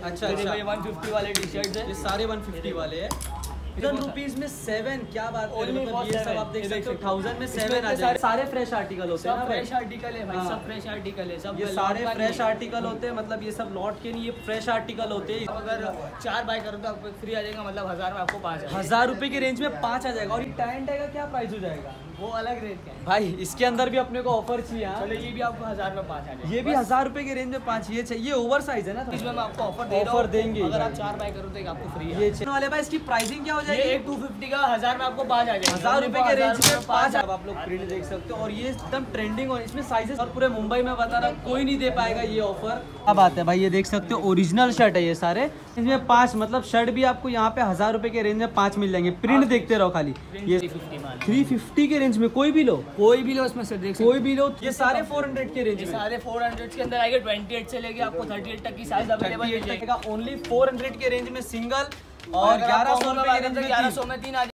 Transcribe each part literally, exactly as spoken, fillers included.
अच्छा अच्छा, one fifty वाले टी शर्ट है, ये सारे वन फिफ्टी वाले हैं। थाउजेंड रुपीज में सेवन, क्या बात है, मतलब ये सब आप देख सकते हो थाउजेंड में सेवन आ जाए। सारे फ्रेश आर्टिकल होते हैं ना, फ्रेश आर्टिकल है भाई, सब फ्रेश आर्टिकल है, सब ये सारे फ्रेश आर्टिकल होते हैं, मतलब ये सब लॉट के नहीं, ये फ्रेश आर्टिकल होते हैं। अगर चार बाय करो तो आपको फ्री आ जाएगा, मतलब हजार में आपको पाँच हजार रुपए की रेंज में पाँच आ जाएगा। और ये टैंट का क्या प्राइस हो जाएगा, वो अलग रेट का है भाई। इसके अंदर भी अपने को ऑफर चाहिए। चलो ये भी आपको हजार में पाँच आ जाएगा, ये भी हजार रुपए की रेंज में पाँच। ये चाहिए, ओवर साइज है ना, इसमें मैं आपको ऑफर दे ऑफर देंगे। अगर आप चार बाय करो तो एक आपको फ्री है। ये वाले भाई, इसकी प्राइसिंग क्या हो जाएगी? ये टू फिफ्टी का हजार में आपको पाँच आ जाएगा, हजार रुपए के रेंज में पाँच। अब आप लोग प्रिंट देख सकते हो, और ये एकदम ट्रेंडिंग, और इसमें साइजेस और पूरे मुंबई में बता रहा कोई नहीं दे पाएगा ये ऑफर। अब आता है भाई, ये देख सकते हो ओरिजिनल शर्ट है ये सारे, इसमें पाँच, मतलब शर्ट भी आपको यहाँ पे हजार रुपए के रेंज में पाँच मिल जाएंगे। प्रिंट देखते रहो खाली, ये थ्री फिफ्टी के रेंज में कोई भी लो, कोई भी लो इसमें से देख कोई भी लो। ये सारे फोर हंड्रेड के रेंज में, सारे फोर हंड्रेड के अंदर आएगा। ट्वेंटी एट से लेके आपको थर्टी एट तक की साइज अवेलेबल मिल जाएगा, ओनली फोर हंड्रेड के रेंज में सिंगल, और ग्यारह सौ रुपए के रेंज में ग्यारह सौ में तीन आ जाएगा।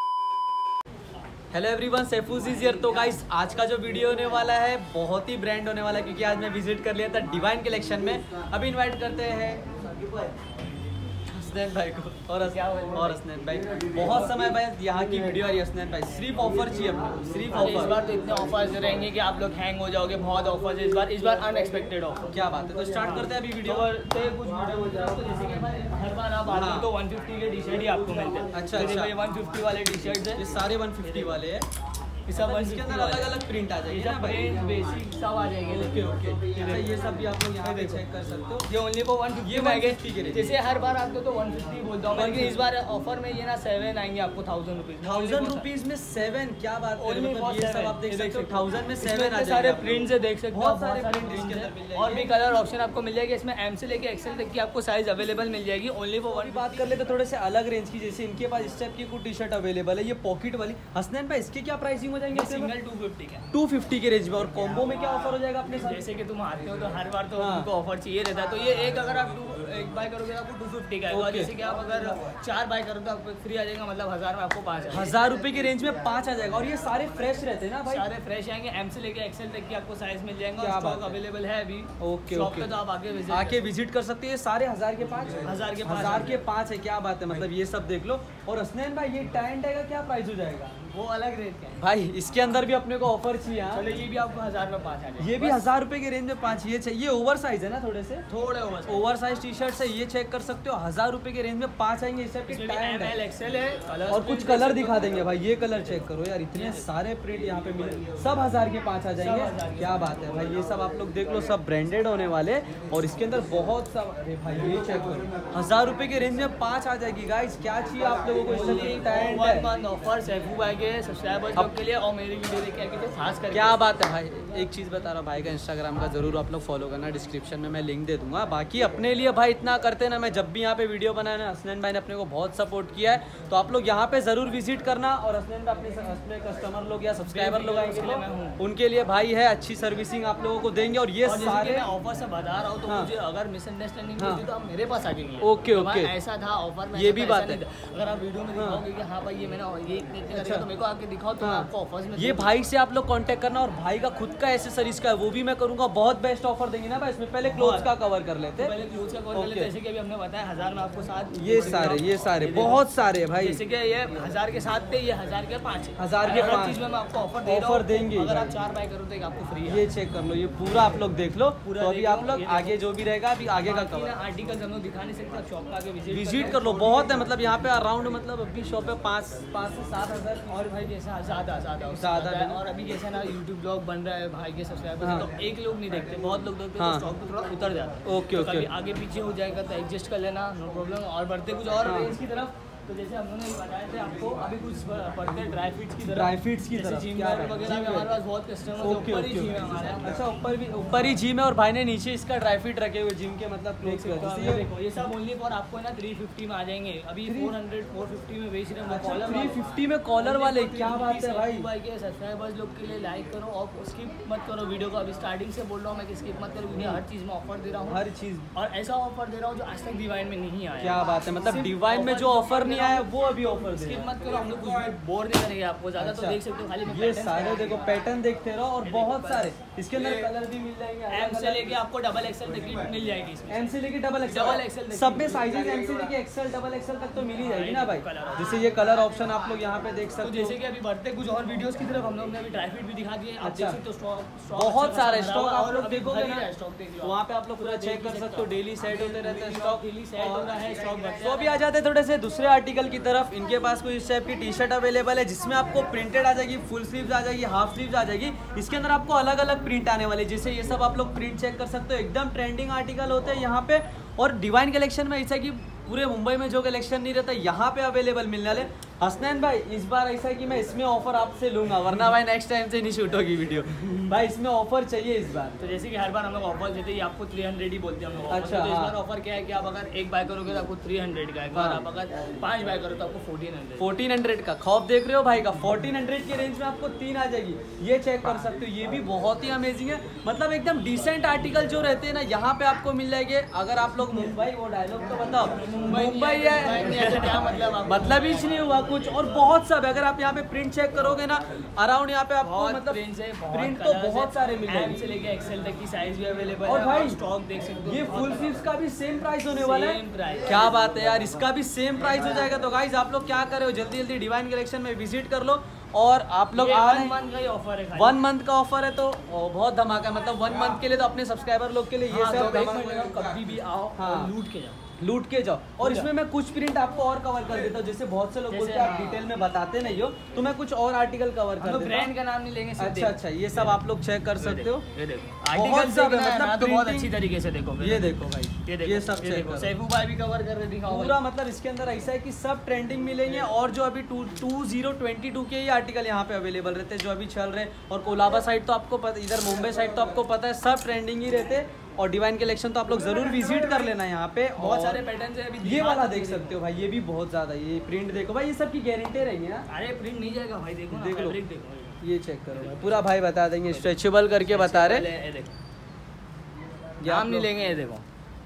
Hello everyone, Saifuz is here. तो गाइस, आज का जो वीडियो होने वाला है बहुत ही ब्रांड होने वाला है, क्योंकि आज मैं विजिट कर लिया था डिवाइन कलेक्शन में। अभी इनवाइट करते हैं हसनैन भाई को, और और हसनैन भाई, बहुत समय बाद यहाँ की वीडियो आई। हसनैन भाई, सिर्फ ऑफर चाहिए अपने, सिर्फ ऑफर। इस बार तो इतने ऑफर्स रहेंगे कि आप लोग हैंग हो जाओगे, बहुत ऑफर्स है इस बार। इस बार अनएक्सपेक्टेड ऑफर। क्या बात है, तो स्टार्ट करते हैं अभी वीडियो। कुछ वीडियो हो जाए तो जैसे कि हर बार आप आते हो तो वन फिफ्टी के टी शर्ट ही आपको मिलते हैं। अच्छा अच्छा, ये वन फिफ्टी वाले टी शर्ट है, ये सारे वन फिफ्टी वाले हैं। इस सब इसके अंदर अलग अलग प्रिंट आ जाएगी ना भाई, बेसिक सब आ जाएंगे। ओके ओके, ये सब भी आप लोग यहाँ पे चेक कर सकते हो। ये ओनली फॉर वन फिफ्टी में आएंगे। जैसे हर बार आपको तो वन फिफ्टी बोलता हूँ, लेकिन इस बार ऑफर में ये ना सेवन आएंगे आपको थाउजेंड रुपीज। थाउजेंड रुपीज में सेवन, क्या बात है, मतलब ये सब आप देख सकते हो थाउजेंड में सेवन आ जाएगा। सारे प्रिंट से देख सकते हो, बहुत सारे प्रिंट इसके अंदर मिल जाएंगे, और भी कलर ऑप्शन आपको मिल जाएगी। इसमें एम से लेके एक्सेल तक की आपको साइज अवेलेबल मिल जाएगी। ओनली फॉर वन बात कर ले तो थोड़े से अलग रेंज की, जैसे इनके पास इस टाइप की कुछ टी शर्ट अवेलेबल है, ये पॉकेट वाली। हसनैन भाई, इसके क्या प्राइसिंग हो जाएंगे? सिंगल टू फिफ्टी का, टू फिफ्टी के रेंज में। और कॉम्बो में क्या ऑफर हो जाएगा अपने साथ? जैसे कि तुम आते हो तो हर बार तो उनको ऑफर चाहिए रहता है, तो ये एक अगर आप एक बाय करोगे तो आपको टू फिफ्टी का है। जैसे कि आप अगर चार बाय करो तो आपको फ्री आ जाएगा, मतलब हजार में आपको पाँच हजार रुपए की रेंज में पाँच आ जाएगा। और ये सारे फ्रेश रहते हैं ना भाई, सारे फ्रेश आएंगे। एम से लेके एक्सेल तक की आपको साइज मिल जाएगा, स्टॉक अवेलेबल है अभी। ओके ओके, तो आप आके विजिट आके विजिट कर सकते हैं। सारे हजार के पाँच, हजार के हजार के पाँच है, क्या बात है, मतलब ये सब देख लो। और हसनैन भाई, ये टैंट का क्या प्राइस हो जाएगा? वो अलग रेट का है भाई। इसके अंदर भी अपने को ऑफर चाहिए। चलो ये भी आपको हजार में पाँच आ जाएगा, ये भी हजार रुपए के रेंज में पाँच। ये चाहिए, ओवर साइज है ना, थोड़े से थोड़े over over size T shirt है, ये चेक कर सकते हो। हजार रुपए के रेंज में पाँच आएंगे। इस टाइप के एम एल एक्सेल है, और कुछ कलर दिखा देंगे भाई। ये कलर चेक करो यार, इतने सारे प्रिंट यहाँ पे मिले, सब हजार के पाँच आ जाएंगे। क्या बात है भाई, ये सब आप लोग देख लो, सब ब्रांडेड होने वाले। और इसके अंदर बहुत सब, अरे भाई ये चेक करो, हजार रुपए के रेंज में पाँच आ जाएगी। गाइस, क्या चाहिए आप लोगों को? ऑफर सैफू भाई के सब्सक्राइबर्स के लिए और मेरी वीडियो देख के खास कर। क्या बात है भाई, एक चीज़ बता रहा हूँ, भाई का इंस्टाग्राम का जरूर आप लोग फॉलो करना, डिस्क्रिप्शन में मैं लिंक दे दूंगा। बाकी अपने लिए भाई इतना करते ना, मैं जब भी यहाँ पे वीडियो बनाया ना, हसनैन भाई ने अपने को बहुत सपोर्ट किया है, तो आप लोग यहाँ पे जरूर विजिट करना। और हसनैन भाई अपने अपने कस्टमर लोग या सब्सक्राइबर लोग आएंगे, उनके लिए भाई है अच्छी सर्विसिंग आप लोगों को देंगे। और ये सारे ऑफर से बता रहा हूँ, तो मुझे अगर मिसअंडरस्टैंडिंग होती तो आप मेरे पास आ जाएंगे। ओके ओके, ऐसा था ऑफर में, ये भी बात है। अगर आप वीडियो में दिखाओगे कि हाँ भाई ये मैंने ये तो मेरे को आके दिखाओ, तो आपको ऑफर्स में ये भाई से आप लोग कांटेक्ट करना। और भाई का खुद का एसेसरीज का है, वो भी मैं करूंगा। बहुत बेस्ट ऑफर देंगे ना भाई इसमें। पहले क्लोथ्स का कवर कर लेते हैं, पहले क्लोथ्स का कवर कर लेते हैं। जैसे कि अभी हमने बताया हजार में आपको साथ, ये सारे ये सारे बहुत सारे भाई। जैसे कि ये हजार के साथ थे, ये हजार के पाँच, हजार के पाँच चीज में मैं आपको ऑफर दे रहा ऑफर देंगे। अगर आप चार बाय करो तो एक आपको फ्री है। ये चेक कर लो, ये पूरा आप लोग देख लो। तो अभी आप लोग आगे जो भी रहेगा, अभी आगे का कवर आर्टिकल हम लोग दिखा नहीं सकते, आप शॉप का आगे विजिट विजिट कर लो। बहुत है, मतलब यहाँ पे अराउंड, मतलब अभी शॉप है पाँच पाँच से सात हजार। और भाई जैसा ज्यादा ज्यादा ज्यादा है। और अभी जैसा ना यूट्यूब ब्लॉग बन रहा है भाई के सब्सक्राइबर, तो एक लोग नहीं देखते, बहुत लोग देखते हैं, स्टॉक तो थोड़ा उतर जाता है। ओके ओके, आगे पीछे हो जाएगा तो एडजस्ट कर लेना, नो प्रॉब्लम। और बढ़ते कुछ और रेंज की तरफ, तो जैसे हम लोगों ने बताया थे आपको, अभी कुछ बढ़ते हैं ड्राई फ्रूट्स की तरफ। ड्राई फ्रूट्स की तरफ जिम वगैरह में हमारे पास बहुत कस्टमर है, ऊपर ही जिम है हमारे। अच्छा, ऊपर भी ऊपर ही जिम है, और भाई ने नीचे इसका ड्राई फ्रूट रखे हुए जिम के, मतलब देखो ये सब ओनली फॉर आपको ना थ्री फिफ्टी में आ जाएंगे। अभी फोर हंड्रेड फोर फिफ्टी में बेच रहे हैं कॉलर, थ्री फिफ्टी में कॉलर वाले। क्या बात है भाई। भाई के सब्सक्राइबर्स लोग के लिए लाइक करो और स्किप मत करो वीडियो को। अभी स्टार्टिंग से बोल रहा हूँ मैं कि स्किप मत करो, क्योंकि हर चीज़ में ऑफर दे रहा हूँ, हर चीज़। और ऐसा ऑफर दे रहा हूँ जो आज तक डिवाइन में नहीं आया। क्या बात है, मतलब डिवाइन में जो ऑफर नहीं नहीं आया वो अभी ऑफर दे स्किप मत करो, हम लोग कुछ भी बोर नहीं करेंगे आपको ज्यादा। तो देख सकते हो खाली ये सारे देखो पैटर्न देखते रहो और बहुत सारे इसके अंदर कलर भी मिल जाएंगे। एम से लेके आपको डबल एक्सएल तक की मिल जाएगी इसमें। एम से लेके डबल एक्सएल डबल एक्सएल सब में साइजेस एम से लेके एक्सएल डबल एक्सएल तक तो मिल ही जाएगी ना भाई। जैसे ये कलर ऑप्शन आप लोग यहाँ पे देख सकते हो। जैसे कि अभी बढ़ते कुछ और वीडियोस की तरफ हम लोग ने अभी ड्राई फ्रूट भी दिखा दिए। आप देख सकते हो स्टॉक बहुत सारे स्टॉक आप लोग देखोगे ना, स्टॉक देख लो वहाँ पे आप लोग पूरा चेक कर सकते हो। डेली सेट होते रहते हैं स्टॉक, डेली सेट हो रहा है स्टॉक। तो अभी आ जाते हैं थोड़े से दूसरे आर्टिकल की तरफ। इनके पास कोई इस टाइप की टी शर्ट अवेलेबल है जिसमें आपको प्रिंटेड आ जाएगी, फुल स्लीव्स आ जाएगी, हाफ स्लीव्स आ जाएगी। इसके अंदर आपको अलग अलग प्रिंट आने वाले, जैसे ये सब आप लोग प्रिंट चेक कर सकते हो। एकदम ट्रेंडिंग आर्टिकल होते हैं यहाँ पे। और डिवाइन कलेक्शन में ऐसा कि पूरे मुंबई में जो कलेक्शन नहीं रहता यहाँ पे अवेलेबल मिलने वाले। हसनैन भाई इस बार ऐसा है कि मैं इसमें ऑफर आपसे लूंगा, वरना भाई नेक्स्ट टाइम से नहीं शूट होगी वीडियो। भाई इसमें ऑफर चाहिए इस बार। तो जैसे कि हर बार हम लोग ऑफर देते हैं, आपको तीन सौ ही बोलते हैं हम लोग। अच्छा, तो इस हाँ। बार ऑफर क्या है कि आप अगर एक बाय करोगे तो आपको तीन सौ का, एक बार आप अगर पांच बाय करो तो आपको चौदह सौ फोर्टीन हंड्रेड का खौफ देख रहे हो भाई का, फोर्टीन हंड्रेड के रेंज में आपको तीन आ जाएगी। ये चेक कर सकते हो, ये भी बहुत ही अमेजिंग है। मतलब एकदम डिसेंट आर्टिकल जो रहते हैं ना यहाँ पे आपको मिल जाएंगे। अगर आप लोग मुंबई, वो डायलॉग तो बताओ, मुंबई है क्या मतलब मतलब ही नहीं हुआ कुछ। और बहुत सब अगर आप यहाँ पे प्रिंट चेक करोगे ना अराउंड यहाँ पे आपको मतलब प्रिंट है, प्रिंट तो बहुत सारे मिल एम जाएंगे से लेके एक्सएल तक की साइज भी अवेलेबल है। और भाई स्टॉक देख सकते हो, ये फुल स्लीव्स का भी सेम प्राइस होने वाला Same है। price। क्या बात है यार, इसका भी सेम प्राइस हो जाएगा। तो गाइज आप लोग क्या कर रहे हो, जल्दी जल्दी डिवाइन कलेक्शन में विजिट कर लो। और आप लोग आ रहे हैं, वन मंथ का ही ऑफर है, वन मंथ का ऑफर है तो ओ, बहुत धमाका है। मतलब वन मंथ के लिए तो अपने सब्सक्राइबर लोग के लिए ये सब धमाका। कभी भी आओ हाँ। लूट के जाओ, लूट के जाओ। और इसमें मैं कुछ प्रिंट आपको और कवर कर देता हूँ। जैसे बहुत से लोग जैसे बोलते हैं आप हाँ। डिटेल में बताते नहीं हो, तो मैं कुछ और आर्टिकल कवर कर देता ब्रांड हूँ। का नाम नहीं लेंगे। अच्छा अच्छा, ये सब आप लोग चेक कर सकते हो। ये देखो बहुत आर्टिकल सब है, देखना है मतलब ना तो बहुत printing- अच्छी तरीके से देखो। ये देखो भाई, ये देखो ये सब ये चेक देखो करो। सैफू भाई भी कवर कर रहे दिखाओ पूरा मतलब इसके अंदर ऐसा है कि सब ट्रेंडिंग मिलेंगे। और जो अभी two two zero twenty two के ही आर्टिकल यहाँ पे अवेलेबल रहते हैं जो अभी चल रहे हैं। और कोलाबा साइड तो आपको पता, इधर मुंबई साइड तो आपको पता है सब ट्रेंडिंग ही रहते हैं। और डिवाइन कलेक्शन तो आप लोग जरूर विजिट कर लेना यहाँ पे। बहुत और सारे पैटर्न है अभी। ये वाला देख सकते हो भाई, ये भी बहुत ज्यादा, ये प्रिंट देखो भाई, ये सब की गारंटी रहेगी ना। अरे प्रिंट नहीं जाएगा भाई, देखो ना देख लो। फैब्रिक देखो, ये चेक करो भाई, पूरा भाई बता देंगे, स्ट्रेचेबल करके बता रहे। ये देखो ये आप नाम नहीं लोग- लेंगे। ये देखो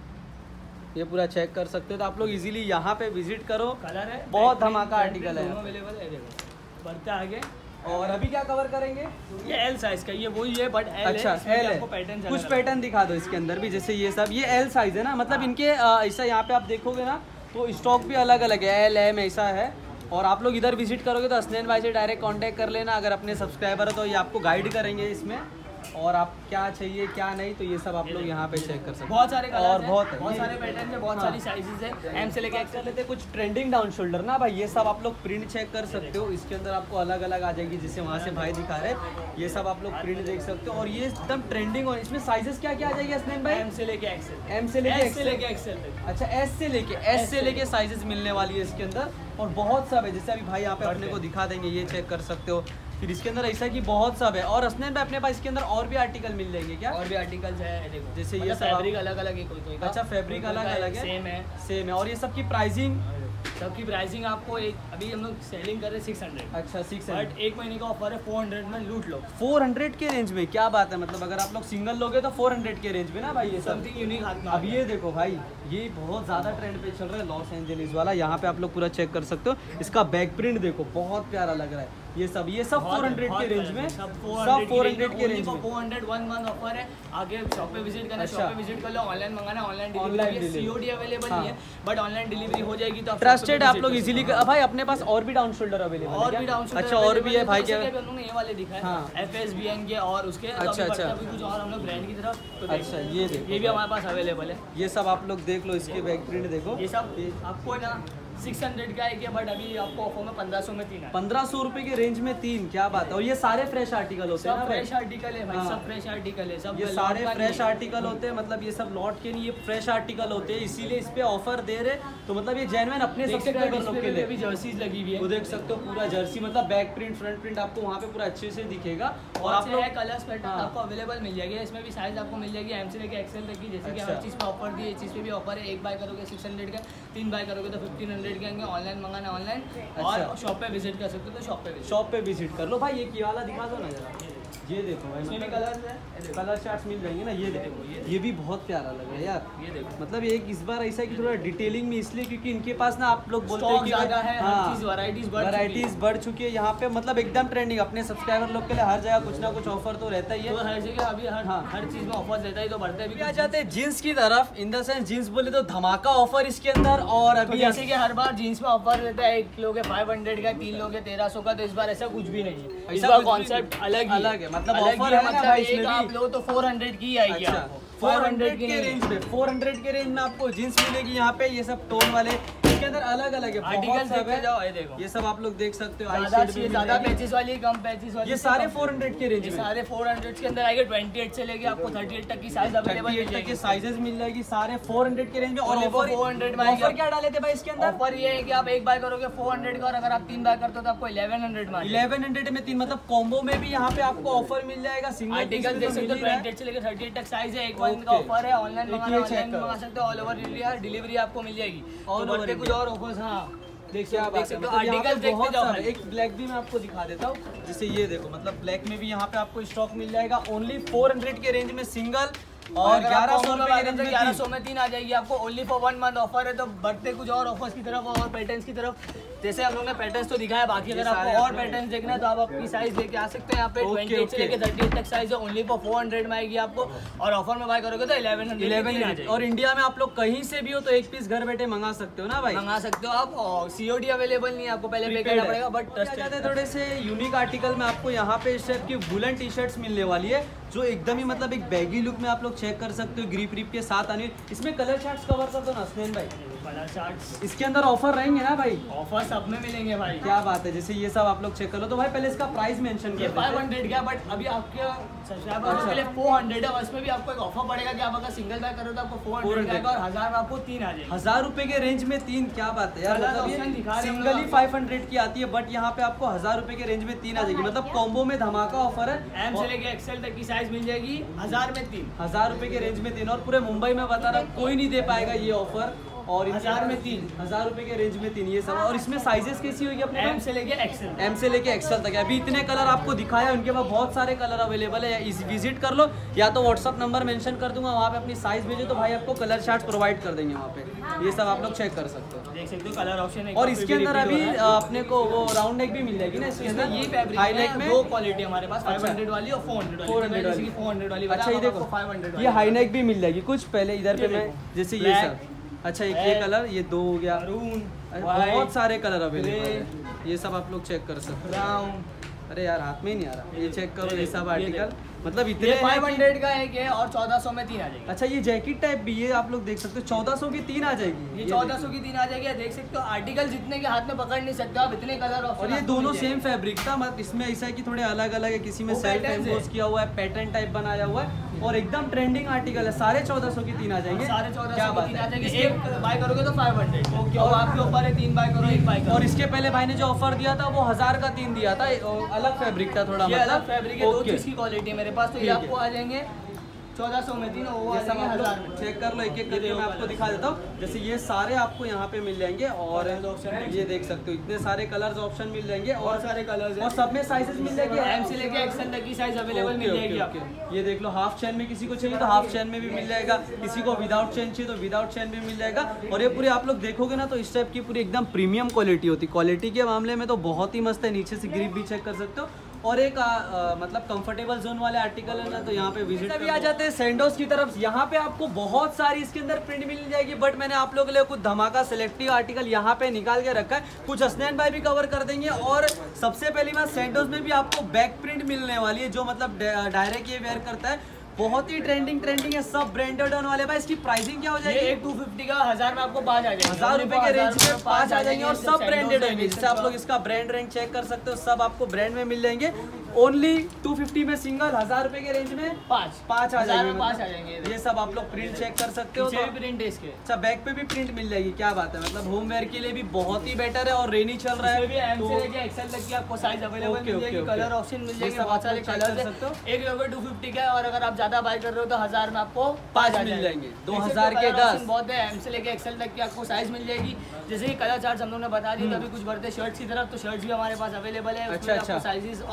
ये पूरा चेक कर सकते हो। तो आप लोग इजीली यहाँ पे विजिट करो। कलर है, बहुत धमाका आर्टिकल है। अवेलेबल है। देखो बढ़ते आगे, और अभी क्या कवर करेंगे? ये एल साइज का, ये वही है बट एल अच्छा है। एल है, पैटर्न कुछ पैटर्न दिखा दो इसके अंदर भी। जैसे ये सब, ये एल साइज है ना, मतलब इनके अ, ऐसा यहाँ पे आप देखोगे ना तो स्टॉक भी अलग अलग है, एल एम ऐसा है। और आप लोग इधर विजिट करोगे तो हसनैन भाई से डायरेक्ट कांटेक्ट कर लेना। अगर अपने सब्सक्राइबर हो तो ये आपको गाइड करेंगे इसमें, और आप क्या चाहिए क्या नहीं तो ये सब आप लोग यहाँ पे चेक कर सकते हो। बहुत सारे कलर और बहुत है, बहुत ये- सारे पैटर्न है, बहुत हाँ। सारी साइजेस है। एम से लेके कर एक्सएल लेते हैं कुछ ट्रेंडिंग डाउन शोल्डर ना भाई, ये सब आप लोग प्रिंट चेक कर सकते हो। इसके अंदर आपको अलग अलग आ जाएगी, जैसे वहाँ से भाई दिखा रहे, ये सब आप लोग प्रिंट देख सकते हो। और ये एकदम ट्रेंडिंग और इसमें साइजेस क्या क्या आ जाएगी हसनैन भाई? एम से लेके एक्सएल, एम से लेके एस से लेके एक्सएल तक। अच्छा एस से लेके एस से लेके साइजेस मिलने वाली है इसके अंदर। और बहुत सब है, जैसे अभी भाई यहाँ पे अपने को दिखा देंगे, ये चेक कर सकते हो। फिर इसके अंदर ऐसा कि बहुत सब है। और हसनैन भाई अपने पास इसके अंदर और भी आर्टिकल मिल जाएंगे क्या? और भी आर्टिकल्स है, देखो जैसे ये मतलब सब आप- फैब्रिक अलग अलग है, कोई कोई का। अच्छा फैब्रिक कोई कोई अलग का अलग है, सेम है। सेम है। और ये सब की प्राइसिंग सबकी प्राइसिंग आपको एक अभी हम लोग सेलिंग कर रहे हैं सिक्स हंड्रेड, अच्छा सिक्स बट एक महीने का ऑफर है फोर हंड्रेड में लूट लो। फोर हंड्रेड के रेंज में, क्या बात है। मतलब अगर आप लोग सिंगल लोगे तो फोर हंड्रेड के रेंज में ना भाई ये सब। समथिंग यूनिक हाथ में। अब ये देखो भाई, ये बहुत ज़्यादा ट्रेंड पे चल रहा है लॉस एंजलिस वाला। यहाँ पे आप लोग पूरा चेक कर सकते हो। इसका बैक प्रिंट देखो, बहुत प्यारा लग रहा है। ये सब ये सब फोर हंड्रेड के रेंज में, सब फोर हंड्रेड के रेंज में। Four hundred one month offer है। आगे शॉप पे विजिट करना, अच्छा। शॉप पे विजिट कर लो। ऑनलाइन मंगाना, online Online delivery, delivery। COD available हाँ। नहीं है, बट ऑनलाइन डिलीवरी हो जाएगी तो ट्रस्टेड आप लोग इजीली। भाई अपने पास और भी डाउन शोल्डर अवेलेबल है और क्या? भी डाउन अच्छा और भी है भाई क्या? हम लोग ने ये वाले दिखाए हाँ। एफ एस बी एन के और उसके। अच्छा, अच्छा। अभी कुछ और हम लोग ब्रांड की तरफ तो देखो। अच्छा ये देखो, ये भी हमारे पास अवेलेबल है। ये सब आप लोग देख लो, इसके बैक प्रिंट देखो। ये सब आपको है ना सिक्स हंड्रेड का है, बट अभी आपको ऑफर में पंद्रह सौ में तीन है। पंद्रह सौ रुपए के रेंज में तीन, क्या बात है। और ये सारे फ्रेश आर्टिकल होते हैं ना सब भाई? फ्रेश आर्टिकल है भाई, हाँ। सब फ्रेश आर्टिकल है, सब ये लॉट सारे का फ्रेश नहीं है। आर्टिकल होते हैं। मतलब ये सब लॉट के नहीं, ये फ्रेश आर्टिकल होते हैं, इसीलिए इस पे ऑफर दे रहे। तो मतलब ये जेन्युइन अपने देख सकते हो सब्सक्राइबर लोग डिस्प्ले के पे लिए। भी जर्सीज लगी हुई है। वो देख सकते हो पूरा जर्सी, मतलब बैक प्रिंट फ्रंट प्रिंट आपको वहाँ पे पूरा अच्छे से दिखेगा। और और आप लोग कलर्स पैटर्न हाँ। आपको अवेलेबल मिल जाएगी। इसमें भी साइज आपको मिल जाएगी एम से लेके एक्सएल तक की। जैसे कि अच्छा। हर चीज़ पे ऑफर दी है, इस चीज़ पे भी ऑफर है। एक बाय करोगे सिक्स हंड्रेड का, तीन बाय करोगे तो फिफ्टीन हंड्रेड के आएंगे। ऑनलाइन मंगाना ऑनलाइन, अच्छा। और शॉप पे विजिट कर सकते हो तो शॉप पे विजिट। शॉप पे विजिट कर लो भाई। ये की वाला दिखा दो ना जरा। ये देखो भाई, इसमें भी मतलब कलर्स है, कलर चार्ट्स मिल जाएंगे ना। ये देखो, ये भी बहुत प्यारा लग रहा है यार। ये देखो, मतलब एक इस बार ऐसा है कि थोड़ा डिटेलिंग में, इसलिए क्योंकि इनके पास ना आप लोग बोलते हैं स्टॉक कि ज्यादा है, हर हाँ, चीज वैरायटीज बढ़ वैरायटीज बढ़ चुकी है यहाँ पे, मतलब एकदम ट्रेंडिंग। अपने सब्सक्राइबर लोग के लिए हर जगह कुछ ना कुछ ऑफर तो रहता ही है। तो हर जगह अभी हर हाँ। हर चीज में ऑफर रहता है, तो बढ़ते अभी भी आ जाते हैं जीन्स की तरफ। इन द सेंस जीन्स बोले तो धमाका ऑफर इसके अंदर। और तो अभी जैसे कि हर बार जीन्स में ऑफर रहता है, एक किलो के फाइव हंड्रेड का, तीन लोग के तेरह सौ का, तो इस बार ऐसा कुछ भी नहीं है। इस ऐसा बार कुछ भी कॉन्सेप्ट अलग ही अलग है, मतलब अलग ऑफर ही है ना मतलब भाई एक इसमें आप भी। लो तो फोर हंड्रेड की आएगी अच्छा, आपको, फोर फाइव हंड्रेड हंड्रेड के की रेंज में, फोर हंड्रेड के रेंज में आपको जीन्स मिलेगी यहाँ पे। ये सब टोन वाले, इसके अंदर अलग अलग है, आर्टिकल बहुत सब देखते है। जाओ, ये देखो, ये सब आप लोग देख सकते हो। आई ज्यादा शेड भी चाहिए, मिल ज्यादा जाएगी। पैंतीस वाली, कम पैंतीस वाली, ये सारे फोर हंड्रेड के रेंज ये में, सारे फोर हंड्रेड के अंदर आएंगे। ट्वेंटी एट से लेके आपको थर्टी एट तक की साइज अवेलेबल मिल तक जाएगी। के साइजेस मिल जाएगी, सारे फोर हंड्रेड के रेंज में। और Only for offer four hundred में आएगी। ऑफर क्या डाले थे भाई इसके अंदर? ऑफर ये है कि आप एक बाय करोगे फोर हंड्रेड का, और अगर आप तीन बाय करते हो तो आपको इलेवन हंड्रेड में इलेवन हंड्रेड में तीन, मतलब कॉम्बो में भी यहाँ पे आपको ऑफर मिल जाएगा। सिंगल आर्टिकल देख सकते हो, ट्वेंटी एट से लेकर थर्टी एट तक साइज है। एक मंथ का Okay. ऑफर है, ऑनलाइन एक मंगाना ये ऑनलाइन check करो। मंगा सकते हो, ऑल ओवर इंडिया डिलीवरी आपको मिल जाएगी। All तो over बढ़ते कुछ India। और ऑफर्स, हाँ देखिए आप देख सकते हो, आर्टिकल आर्टिकल देखते बहुत जाओ सारे। भाई। एक ब्लैक भी मैं आपको दिखा देता हूँ। जैसे ये देखो, मतलब ब्लैक में भी यहाँ पे आपको स्टॉक मिल जाएगा ओनली फोर हंड्रेड के रेंज में सिंगल, और ग्यारह सौ रुपए के रेंज में ग्यारह सौ में तीन आ जाएगी आपको। Only for one month offer है। तो बढ़ते कुछ और ऑफर्स की तरफ और पैटर्न्स की तरफ। जैसे हम लोग ने पैटर्न्स तो दिखाया, बाकी अगर आपको और पैटर्न्स देखना है तो आप अपनी साइज लेके आ सकते हैं। यहाँ पे ट्वेंटी एट से लेके थर्टी एट तक साइज है, ओनली फॉर फोर हंड्रेड में आएगी आपको। और ऑफर में बाय करोगे तो इलेवन हंड्रेड इलेवन हंड्रेड। और इंडिया में आप लोग कहीं से भी हो तो एक पीस घर बैठे मंगा सकते हो ना भाई, मंगा सकते हो आप। और सीओडी अवेलेबल नहीं है, आपको पहले पे करना पड़ेगा, बट ट्रस्ट जाते हैं। थोड़े से यूनिक आर्टिकल में आपको यहाँ पे इस टाइप की वुलन टी शर्ट्स मिलने वाली है, जो एकदम ही मतलब एक बैगी लुक में आप लोग चेक कर सकते हो, ग्रिप रिप के साथ आने। इसमें कलर चार्ट्स कवर कर दो ना हसनैन भाई। कलर चार्ट्स इसके अंदर ऑफर रहेंगे ना भाई? ऑफर सब में मिलेंगे भाई। क्या बात है। जैसे ये सब आप लोग चेक कर लो। तो भाई पहले इसका प्राइस मेंशन ये कर फाइव देते हंड्रेड का, बट अभी आपके सब्सक्राइबर्स के लिए फोर हंड्रेड है। और इसमें भी आपको एक ऑफर पड़ेगा कि आप अगर सिंगल बाय करो तो आपको फोर हंड्रेड आएगा, और हजार में आपको तीन आ जाएगा। हजार रुपए के रेंज में तीन, क्या बात है यार। कलर मतलब ऑप्शन दिखा ये रहे हैं सिंगल ही हम फाइव हंड्रेड की आती है, बट यहाँ पे आपको हजार रुपए के रेंज में तीन आ जाएगी। मतलब कॉम्बो में धमाका ऑफर है। एम से लेके एक्सेल तक की साइज मिल जाएगी, हजार में तीन। हजार रुपए के रेंज में तीन, और पूरे मुंबई में बता रहा कोई नहीं दे पाएगा ये ऑफर। और हजार में तीन, हजार रुपए के रेंज में तीन, ये सब। और इसमें साइजेस कैसी होगी अपने एम से लेके एक्सेल। एम से लेके एक्सेल तक है। अभी इतने कलर आपको दिखाया, उनके पास बहुत सारे कलर अवेलेबल है। इस विजिट कर लो, या तो व्हाट्सअप नंबर मेंशन कर दूंगा, वहाँ पे अपनी साइज भेजो तो भाई आपको कलर चार्ट प्रोवाइड कर देंगे वहाँ पे। ये सब आप लोग चेक कर सकते हो। देख सकते हो कलर ऑप्शन है। और इसके अंदर अभी अपने को वो राउंड नेक भी मिल जाएगी ना इसके अंदर। ये फैब्रिक हाई नेक में दो क्वालिटी हमारे पास, फाइव हंड्रेड वाली और फोर हंड्रेड फोर हंड्रेड वाली। वाली। फोर हंड्रेड वाली अच्छा ये देखो, फाइव हंड्रेड ये हाई नेक भी मिल जाएगी कुछ। पहले इधर पे ये मैं देखो, जैसे ये black, सब, अच्छा एक ये कलर, ये दो हो गया, मरून, बहुत सारे कलर अवेलेबल है। ये सब आप लोग चेक कर सकते हो। ब्राउन। अरे यार हाथ में ही नहीं आ रहा। ये चेक करो, ये ये सब देखो, ये आर्टिकल मतलब इतने ये हैं फाइव कि- हंड्रेड का एक है और चौदह सौ में तीन आ जाएगी। अच्छा ये जैकेट टाइप भी, ये आप लोग देख सकते हो, चौदह सौ की तीन आ जाएगी। ये चौदह सौ की तीन आ जाएगी। देख सकते हो आर्टिकल जितने के हाथ में पकड़ नहीं सकते आप, इतने कलर ऑप्शन। और ये दोनों सेम फैब्रिक था, मतलब इसमें ऐसा है कि थोड़े अलग अलग है। किसी में वो सेल्फ patterns एम्बोस है। किया हुआ है, पैटर्न टाइप बनाया हुआ है, और एकदम ट्रेंडिंग आर्टिकल है। साढ़े चौदह सौ की तीन आ जाएंगे। साढ़े चौदह क्या सौ बात की तीन आ है। जाएगी। इसके- एक बाय करोगे तो फाइव हंड्रेड। ओके, और आपके ऊपर है, तीन बाय करो, एक बाय करो। और इसके पहले भाई ने जो ऑफर दिया था वो हजार का तीन दिया था, और अलग फैब्रिक था थोड़ा, ये मतलब अलग फैब्रिक है, दो ओके। चीज की क्वालिटी मेरे पास। तो ये ठीक है। आपको आ जाएंगे चौदह सौ में तीन, वो आ ये सब जाएंगे आप हजार लोग में। चेक कर लो, एक एक करके मैं आपको दिखा देता हूँ। जैसे ये सारे आपको यहाँ पे मिल जाएंगे, और ये देख सकते हो इतने सारे कलर्स ऑप्शन मिल जाएंगे, और बहुत सारे कलर्स हैं। और सब में साइजेस मिल जाएगी। एम से लेके एक्सेल तक की साइज अवेलेबल मिल जाएगी आपको। ये देख लो, हाफ चैन में किसी को चाहिए तो हाफ चैन में भी मिल जाएगा, किसी को विदाउट चैन चाहिए तो विदाउट चैन में मिल जाएगा। और ये पूरे आप लोग देखोगे ना तो इस टाइप की पूरी एकदम प्रीमियम क्वालिटी होती है। क्वालिटी के मामले में तो बहुत ही मस्त है। नीचे से ग्रिप भी चेक कर सकते हो, और एक आ, आ, मतलब कंफर्टेबल जोन वाले आर्टिकल है ना, तो यहाँ पे विजिट अभी आ जाते हैं सैंडोज की तरफ। यहाँ पे आपको बहुत सारी इसके अंदर प्रिंट मिल जाएगी, बट मैंने आप लोगों के लिए कुछ धमाका सिलेक्टिव आर्टिकल यहाँ पे निकाल के रखा है। कुछ हसनैन भाई भी कवर कर देंगे। और सबसे पहली बात, सैंडोज में भी आपको बैक प्रिंट मिलने वाली है, जो मतलब डायरेक्ट ये वेयर करता है। बहुत ही ट्रेंडिंग ट्रेंडिंग है, सब ब्रांडेड वाले। भाई इसकी प्राइसिंग क्या हो जाएगी? ये एक टू फिफ्टी का हजार में आपको पाँच आ जाएंगे। हजार रुपए के रेंज में पाँच आ जाएंगे, और सब ब्रांडेड है। होंगे। जिससे आप लोग इसका ब्रांड रैंक चेक कर सकते हो, सब आपको ब्रांड में मिल जाएंगे। ओनली टू फिफ्टी में सिंगल, हजार रुपए के रेंज में पाँच पाँच आ जाएंगे। पाँच आ मतलब जाएंगे। ये सब आप लोग प्रिंट चेक कर सकते हो। पीछे तो भी प्रिंट है इसके। अच्छा, बैक पे भी प्रिंट मिल जाएगी, क्या बात है। मतलब होम वेयर के लिए भी बहुत ही बेटर है, और रेनी चल रहा है। इसमें भी एम से लेके एक्सेल तक की आपको साइज अवेलेबल ओके, मिल जाएगी, ओके, ओके। कलर ऑप्शन मिल जाएंगे, सब बहुत आप सारे लोग check कलर कर सकते हो। एक लोगे टू फिफ्टी का है, और अगर आप ज्यादा बाय कर रहे हो तो हजार में आपको पाँच आ मिल जाएंगे। दो ऐसे हजार तो के colour दस। option बहुत है। एम से लेके एक्सेल तक की आपको साइज मिल जाएगी। जैसे कि कलर चार्ट हम लोग ने बता दिया, अभी कुछ बढ़ते शर्ट्स की तरफ, तो शर्ट्स भी हमारे पास अवेलेबल है। अच्छा, अच्छा। साइजेस और ऑफर्स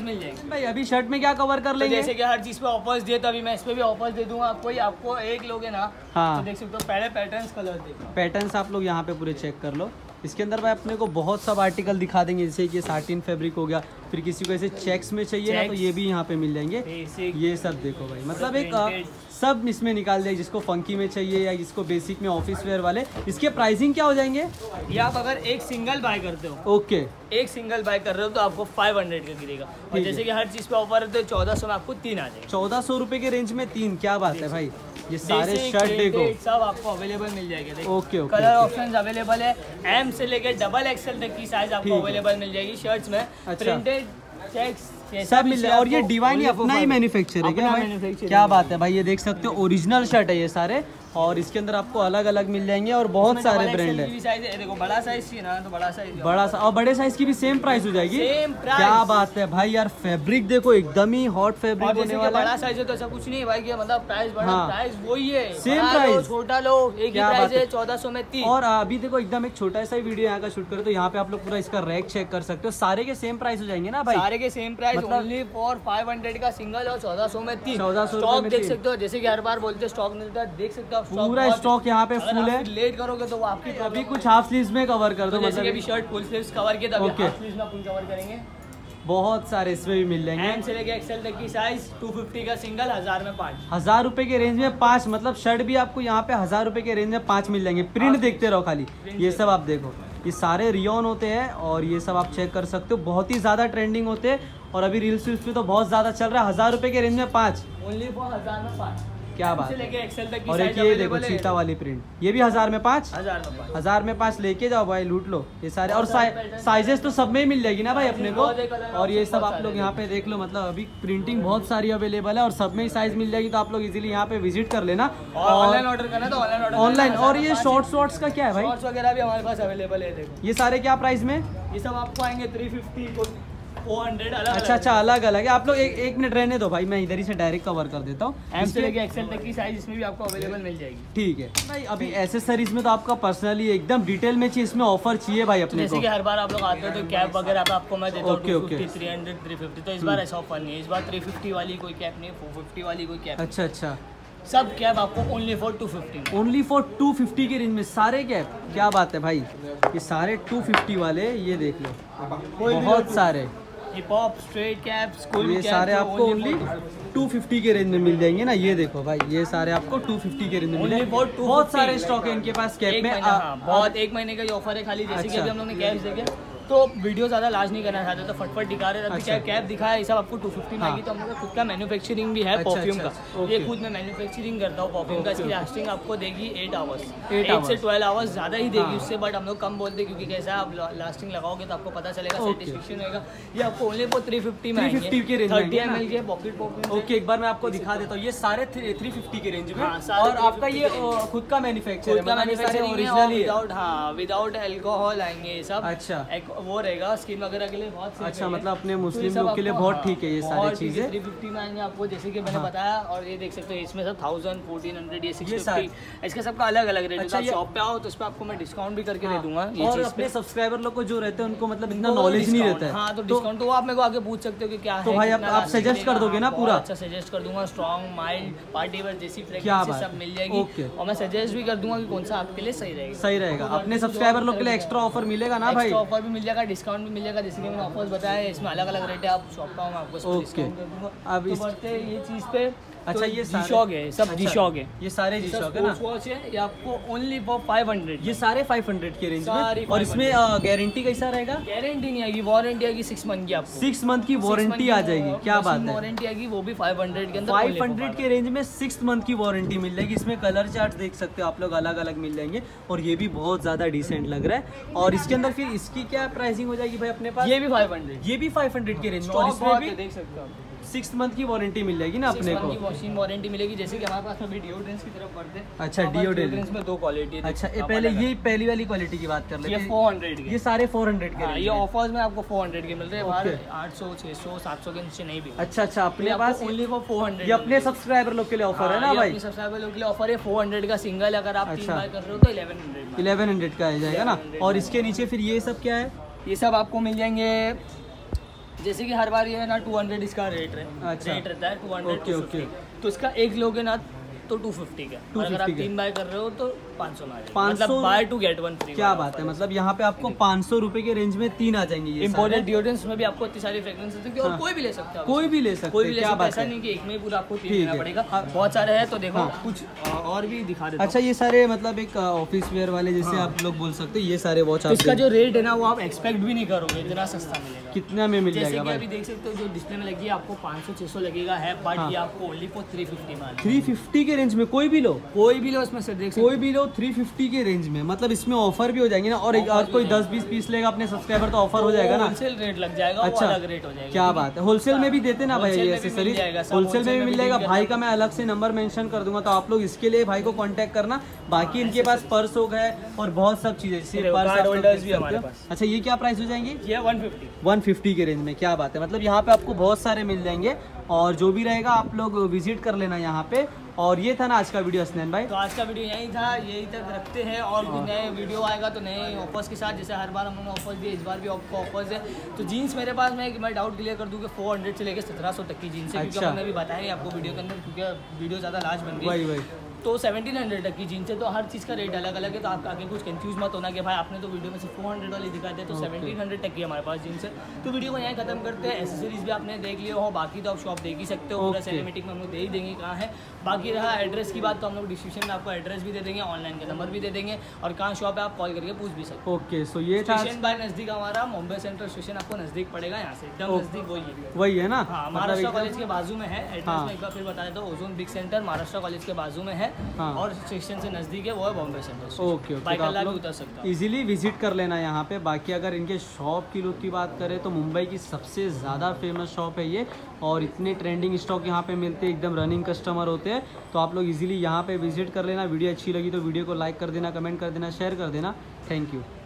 मिल जाएंगे भाई। अभी शर्ट में क्या कवर कर तो लेंगे? जैसे कि हर चीज पे ऑफर्स दिए तो अभी मैं इस पे भी ऑफर्स दे दूंगा आपको। ही आपको एक लोगे ना हाँ। तो देख सकते हो पहले पैटर्न्स कलर देखो, पैटर्न्स आप लोग यहाँ पे पूरे चेक कर लो। इसके अंदर भाई अपने को बहुत सब आर्टिकल दिखा देंगे, जैसे कि साटिन फैब्रिक हो गया, फिर किसी को ऐसे चेक्स में चाहिए ना तो ये भी यहाँ पे मिल जाएंगे। बेसिक ये सब देखो भाई, मतलब एक आ, सब इसमें निकाल दिया, जिसको फंकी में चाहिए या जिसको बेसिक में ऑफिस वेयर वाले। इसके प्राइसिंग क्या हो जाएंगे? ये आप अगर एक सिंगल बाय करते हो, ओके, एक सिंगल बाय कर रहे हो तो आपको फाइव हंड्रेड का गिरेगा। और जैसे कि हर चीज पे ऑफर है तो चौदह सौ में आपको तीन आ जाएगा। चौदह सौ रुपए के रेंज में तीन, क्या बात है भाई। ये सारे Basic, शर्ट देखो, printed, सब आपको अवेलेबल मिल जाएगा। देखो okay okay, colour options available है, एम से लेकर डबल एक्सएल तक की साइज आपको अवेलेबल मिल जाएगी शर्ट्स में। प्रिंटेड चेक्स सब मिल जाए। और ये डिवाइन अपना ही मैन्युफैक्चर है क्या भाई? क्या बात है भाई, ये देख सकते हो ओरिजिनल शर्ट है ये सारे। और इसके अंदर आपको अलग अलग मिल जाएंगे और बहुत सारे ब्रांड है। देखो बड़ा साइज चाहिए ना तो बड़ा साइज, बड़ा सा और बड़े साइज की भी सेम प्राइस हो जाएगी। Same price. क्या बात है भाई यार, फैब्रिक देखो एकदम ही हॉट फैब्रिक होने वाला है। बड़ा साइज है तो ऐसा कुछ नहीं है भाई कि मतलब प्राइस बड़ा, हाँ। प्राइस वही है, सेम प्राइस, छोटा लो एक ही प्राइस है, चौदह सौ में तीन। और अभी देखो एकदम एक छोटा सा वीडियो यहाँ का शूट करो तो यहाँ पे आप लोग पूरा इसका रैक चेक कर सकते हो। सारे के सेम प्राइस हो जाएंगे ना भाई? सारे के same price, only for five hundred का सिंगल और चौदह सौ में तीन। चौदह सौ स्टॉक देख सकते हो, जैसे कि हर बार बोलते हैं स्टॉक मिलता है, देख सकते हो पूरा स्टॉक यहाँ पे फुल है। लेट करोगे तो वो आपकी अभी कुछ हाफ स्लीव्स में कवर कर दो, जैसे कि मतलब अभी शर्ट फुल स्लीव्स कवर किया तो Okay. हाफ स्लीव्स में अपन कवर करेंगे। बहुत सारे इसमें भी मिल जाएंगे। एम से लेके एक्सएल तक की साइज, टू फिफ्टी का सिंगल, हजार में पाँच। हजार रुपए के रेंज में पांच, मतलब शर्ट भी आपको यहाँ पे हजार रुपए के रेंज में पांच मिल जाएंगे। प्रिंट देखते रहो खाली, ये सब आप देखो, ये सारे रियोन होते हैं और ये सब आप चेक कर सकते हो। बहुत ही ज्यादा ट्रेंडिंग होते हैं और अभी रील्स वील्स पे तो बहुत ज्यादा चल रहा है। हजार रुपए के रेंज में पांच, ओनली फॉर हजार में पाँच। क्या बात लेके एक्सेल तक की और साइज एक ये देखो चीता वाली प्रिंट, ये भी हजार में पांच। हजार में पाँच। हजार में पांच लेके जाओ भाई, लूट लो ये सारे। और साइजेस तो सब में ही मिल जाएगी ना भाई अपने को। और ये सब आप लोग यहाँ पे देख लो, मतलब अभी प्रिंटिंग बहुत सारी अवेलेबल है और सब में ही साइज मिल जाएगी। तो आप लोग इजीली यहाँ पे विजिट कर लेना। और ऑनलाइन ऑर्डर करना तो ऑनलाइन ऑर्डर ऑनलाइन। और ये शॉर्ट्स शॉर्ट्स का क्या है भाई? शॉर्ट्स वगैरह भी हमारे पास अवेलेबल है। देखो ये सारे क्या प्राइस में? ये सब आपको आएंगे थ्री फिफ्टी, फोर हंड्रेड, अलग अच्छा अच्छा, अलग अलग है। आप लोग एक एक मिनट रहने दो भाई, मैं इधर ही से डायरेक्ट कवर कर देता हूँ। एम से लेके एक्सेल तक की साइज इसमें भी आपको अवेलेबल मिल जाएगी। ठीक है भाई। अभी एसेसरीज में तो आपका पर्सनली एकदम डिटेल में चाहिए, इसमें ऑफर चाहिए भाई अपने जैसे को। कि हर बार आप लोग आते हो तो कैप वगैरह पे आपको मैं देता हूँ Okay, okay. Three hundred, three fifty. तो इस बार ऐसा ऑफर नहीं है, इस बार थ्री फिफ्टी वाली कोई कैप नहीं, फोर फिफ्टी वाली कोई कैप। अच्छा अच्छा, सब कैप आपको only for two fifty. Only for two fifty के रेंज में सारे कैप। क्या बात है भाई, ये सारे टू फिफ्टी वाले, ये देख लो बहुत सारे hip hop, straight cap, school ये सारे आपको ओनली टू फिफ्टी के रेंज में मिल जाएंगे ना। ये देखो भाई, ये सारे आपको टू फिफ्टी के रेंज में मिल जाएंगे। बहुत सारे स्टॉक है इनके पास कैप में। हाँ, बहुत एक महीने का ये ऑफर है खाली। जैसे कि अच्छा। अभी हम लोग ने कैप देखे तो वीडियो ज़्यादा लास्ट नहीं करना चाहते तो फटफट दिखा रहे थे। अभी क्या कैप दिखाया, ये सब आपको टू फिफ्टी में आएगी। तो हम लोग का खुद का मैन्युफैक्चरिंग भी है परफ्यूम का। ये खुद मैं मैन्युफैक्चरिंग करता हूँ परफ्यूम का। इसकी लास्टिंग आपको देगी एट आवर्स, एट से ट्वेल्व आवर्स ज़्यादा ही देगी उससे, बट हम लोग कम बोलते हैं क्योंकि कैसा है आप लास्टिंग लगाओगे तो आपको पता चलेगा, सेटिस्फेक्शन होगा। ये आपको ओनली फॉर थ्री फिफ्टी में आएंगे, थर्टी एम एल के पॉकेट परफ्यूम। ओके, एक बार मैं आपको दिखा देता हूँ। ये सारे थ्री फिफ्टी के रेंज में हाँ, सारे और आपका ये खुद का मैन्युफैक्चर खुद का मैन्युफैक्चरिंग है, विदाउट हाँ विदाउट अल्कोहल आएंगे ये सब। अच्छा, एक वो रहेगा स्किन वगैरह के लिए बहुत अच्छा, मतलब अपने मुस्लिम लोग के लिए बहुत ठीक है ये सारी चीजें। थ्री फिफ्टी में आएंगे आपको, जैसे कि मैंने बताया। और ये देख सकते हो इसमें सब थाउजेंड, फोर्टीन हंड्रेड, ये सिक्स फिफ्टी, इसका सबका अलग अलग रेट है। शॉप पे आओ तो उस पर आपको मैं डिस्काउंट भी करके दे दूंगा। और अपने सब्सक्राइबर लोग को जो रहते हैं उनको मतलब इतना नॉलेज नहीं रहता है। हाँ, तो डिस्काउंट तो आप मेरे को आगे पूछ सकते हो कि क्या है। तो भाई आप सजेस्ट कर दोगे ना पूरा? अच्छा सजेस्ट कर दूंगा। स्ट्रॉन्ग, माइल्ड, पार्टी वेयर जैसी फ्रेग्रेंस सब मिल जाएगी। और मैं सजेस्ट भी कर दूंगा कि कौन सा आपके लिए सही रहेगा। सही रहेगा। अपने सब्सक्राइबर लोग के लिए एक्स्ट्रा ऑफर मिलेगा ना भाई? ऑफर भी मिल जाएगा, डिस्काउंट भी मिल जाएगा। जैसे कि मैंने ऑफर्स बताया, इसमें अलग अलग रेट है। आप शॉप पे आओ, मैं आपको डिस्काउंट कर दूंगा। अब इस बढ़ते ये चीज पे। अच्छा, ये जी-शॉक है, सब जी-शॉक है, ये सारे जी-शॉक है ना। वॉच है, ये आपको ओनली फॉर फाइव हंड्रेड। ये सारे फाइव हंड्रेड के रेंज में। और इसमें गारंटी कैसा रहेगा? गारंटी नहीं आएगी, वारंटी आएगी सिक्स मंथ की। आपको सिक्स मंथ की वारंटी आ जाएगी। क्या बात है, वारंटी आएगी वो भी फाइव हंड्रेड के अंदर। फाइव हंड्रेड के रेंज में सिक्स मंथ की वारंटी मिल जाएगी। इसमें कलर चार्ट देख सकते हो आप लोग, अलग अलग मिल जाएंगे। और ये भी बहुत ज्यादा डिसेंट लग रहा है। और इसके अंदर फिर इसकी क्या प्राइसिंग हो जाएगी भाई अपने पास? ये भी फाइव हंड्रेड, ये भी फाइव हंड्रेड के रेंज में। और इसमें भी देख सकते हो सिक्स मंथ की वारंटी मिल जाएगी ना अपने को। वॉशिंग वारंटी मिलेगी। जैसे कि हमारे पास अभी डिओड्रेंट्स की तरफ बढ़ते हैं। अच्छा, डिओड्रेंट्स में दो क्वालिटी है। अच्छा, ये पहले ये पहली वाली क्वालिटी की बात कर लेते हैं। ये फोर हंड्रेड के, ये सारे फोर हंड्रेड के। ये ऑफर्स में आपको फोर हंड्रेड के मिल रहे हैं। बाहर आठ सौ, छह सौ, सात सौ के नीचे नहीं भी। अच्छा अच्छा, अपने पास ओनली फॉर फोर हंड्रेड। ये अपने सब्सक्राइबर लोग के लिए ऑफर है ना भाई? सब्सक्राइबर लोग के लिए ऑफर है। फोर हंड्रेड का सिंगल, अगर आप तीन बाय कर रहे हो तो इलेवन हंड्रेड इलेवन हंड्रेड का आ जाएगा ना। और इसके नीचे फिर ये सब क्या है? ये सब आपको मिल जाएंगे जैसे कि हर बार ये है ना टू हंड्रेड इसका रेट है, अच्छा। रेट रहता है टू हंड्रेड ओके ओके। तो इसका एक लोगे ना तो टू फिफ्टी का, अगर आप तीन बाय कर रहे हो तो पाँच सौ में आ जाएगा, पाँच सौ मतलब buy two get one free. क्या बात है, मतलब यहाँ पे आपको पाँच सौ रुपए के रेंज में तीन आ जाएंगे ये इंपोर्टेड डिओड्रेंट्स में भी आपको इतनी सारी फ्रेग्रेंस हो सकती है, और कोई भी ले सकते हो, कोई भी ले सकते कोई भी ले क्या सकता है, बात ऐसा है। नहीं कि एक में ही पूरा आपको तीन ठीक लेना है। पड़ेगा, बहुत सारे हैं तो देखो कुछ और भी दिखा देता हूं। अच्छा, ये सारे मतलब एक ऑफिस वेयर वाले जैसे आप लोग बोल सकते हो, ये सारे वॉच तो इसका जो रेट है ना वो आप एक्सपेक्ट भी नहीं करोगे, इतना सस्ता मिलेगा। कितना में मिल जैसे जाएगा कि भाई? अभी देख सकते हो जो डिस्प्ले में लगी है आपको पाँच सौ छह सौ लगेगा है, बट ये आपको ओनली फॉर थ्री फिफ्टी में थ्री फिफ्टी के रेंज में कोई भी लो, कोई भी लो इसमें से देख सकते कोई भी लो थ्री फिफ्टी के रेंज में, मतलब इसमें ऑफर भी हो जाएंगे ना, और एक आज कोई दस बीस पीस लेगा अपने सब्सक्राइबर तो ऑफर हो जाएगा ना, होलसेल रेट लग जाएगा, अच्छा, वो अलग रेट हो जाएगा। क्या बात है, होलसेल में भी देते ना भाई ये होलसेल में भी एसेसरीज, मिल जाएगा, सब होलसेल में भी मिल जाएगा देंगे। भाई का मैं अलग से नंबर मेंशन कर दूंगा, तो आप लोग इसके लिए भाई को कांटेक्ट करना। बाकी इनके पास पर्स हो गए और बहुत सब चीजें, जैसे देखो, पर्स कार्ड आप लोग होल्डर्स देख भी सकते हमारे हो। पास। अच्छा, ये क्या प्राइस हो जाएंगे? ये वन फिफ्टी वन फिफ्टी के रेंज में, क्या बात है, मतलब यहाँ पे आपको बहुत सारे मिल जाएंगे, और जो भी रहेगा आप लोग विजिट कर लेना यहाँ पे। और ये था ना आज का वीडियो हसनैन भाई, तो आज का वीडियो यही था, यही तक रखते हैं, और कुछ नए वीडियो आएगा तो नए ऑफर्स के साथ, जैसे हर बार हमने ऑफर्स दिए, इस बार भी आपको ऑफर्स है। तो जीन्स मेरे पास में मैं डाउट क्लियर कर दूँ कि फोर हंड्रेड से लेकर सत्रह सौ तक की जीन्स है, क्योंकि अच्छा। हमने भी बताया है आपको वीडियो के अंदर, क्योंकि वीडियो ज़्यादा लार्ज बन वही गई, वही तो सेवनटीन हंड्रेड तक की जीन्स है, तो हर चीज़ का रेट अलग अलग है, तो आप आगे कुछ कंफ्यूज मत होना कि भाई आपने तो वीडियो में से फोर हंड्रेड वाली दिखा दे, तो सेवनटीन हंड्रेड तक की हमारे पास जीन्स है। तो वीडियो को यहाँ खत्म करते हैं, एसेसरीज भी आपने देख लिया हो, बाकी तो आप शॉप देख ही सकते हो, पूरा सिनेमेटिक में हम लोग दे ही देंगे कहाँ है। बाकी रहा एड्रेस की बात, तो हम लोग डिस्क्रिप्शन में आपको एड्रेस भी दे देंगे, ऑनलाइन का नंबर भी दे देंगे, और कहाँ शॉप है आप कॉल करके पूछ भी सकते हो। ओके, सो ये था स्टेशन बाय नज़दीक हमारा मुंबई सेंट्रल स्टेशन आपको नज़दीक पड़ेगा, यहाँ से एकदम नज़दीक वही है, वही है ना, हाँ, मतलब महाराष्ट्र एकदम- कॉलेज के बाजू में है। एड्रेस हाँ। में एक बार फिर बता देता हूँ, Ozone Big Centre Maharashtra college के बाजू में है, हाँ। और स्टेशन से नज़दीक है वो है बॉम्बे सेंट्रल। ओके ओके, तो आप भी लोग उतर सकता हूँ। इजीली विजिट कर लेना यहाँ पे। बाकी अगर इनके शॉप की लुक की बात करें तो मुंबई की सबसे ज़्यादा फेमस शॉप है ये, और इतने ट्रेंडिंग स्टॉक यहाँ पे मिलते हैं, एकदम रनिंग कस्टमर होते हैं, तो आप लोग इजीली यहाँ पे विजिट कर लेना। वीडियो अच्छी लगी तो वीडियो को लाइक कर देना, कमेंट कर देना, शेयर कर देना। Thank you.